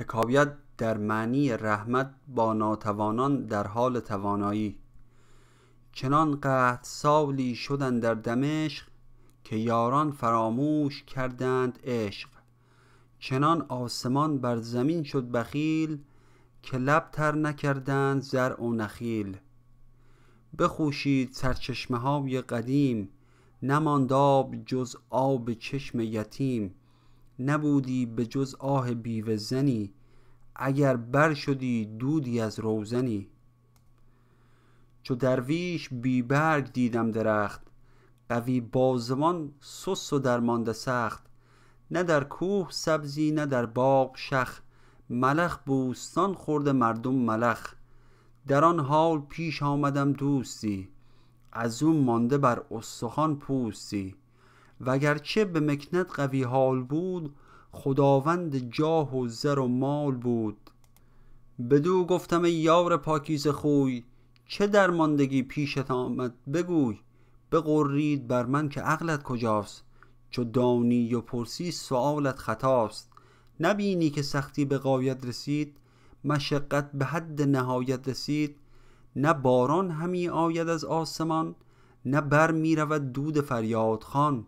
حکایت در معنی رحمت با ناتوانان در حال توانایی. چنان قحط سالی شدند در دمشق که یاران فراموش کردند عشق. چنان آسمان بر زمین شد بخیل که لب تر نکردند زرع و نخیل. بخوشید سرچشمه های قدیم، نماند آب جز آب چشم یتیم. نبودی به جز آه بیوه زنی، اگر بر شدی دودی از روزنی. چو درویش بی برگ دیدم درخت، قوی بازوان سست و درمانده سخت. نه در کوه سبزی نه در باغ شخ، ملخ بوستان خورده مردم ملخ. در آن حال پیش آمدم دوستی، از اون مانده بر استخوان پوستی. وگرچه به مکنت قوی حال بود، خداوند جاه و زر و مال بود. بدو گفتم ای یار پاکیزه خوی، چه درماندگی پیشت آمد بگوی. بغرید بر من که عقلت کجاست، چو دانی و پرسی سؤالت خطاست. نبینی که سختی به غایت رسید، مشقت به حد نهایت رسید. نه باران همی آید از آسمان، نه بر می رود دود فریاد خوان.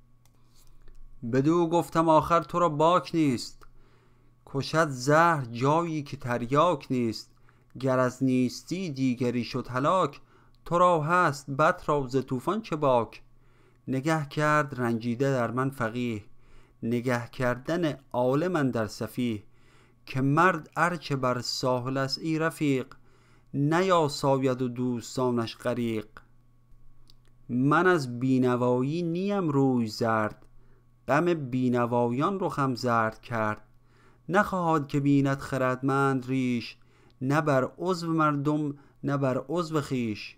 بدو گفتم آخر تو را باک نیست، کشد زهر جایی که تریاک نیست. گر از نیستی دیگری شد هلاک، تو را هست بط را ز طوفان چه باک. نگه کرد رنجیده در من فقیه، نگه کردن عالم اندر سفیه. که مرد ارچه بر ساحل است ای رفیق، نیاساید و دوستانش غریق. من از بینوایی نیم روی زرد، غم بینوایان رخم زرد کرد. نخواهد که بیند خردمند ریش، نه بر عضو مردم نه بر عضو خویش.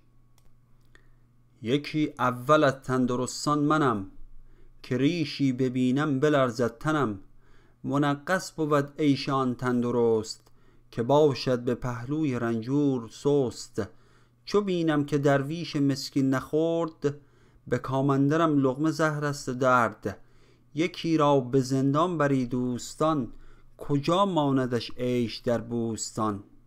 یکی اول از تندرستان منم، که ریشی ببینم بلرزد تنم. منغص بود عیش آن تندرست، که باشد به پهلوی رنجور سست. چو بینم که درویش مسکین نخورد، به کامندرم لقمه زهر است درد. یکی را به زندان بری دوستان، کجا ماندش عیش در بوستان.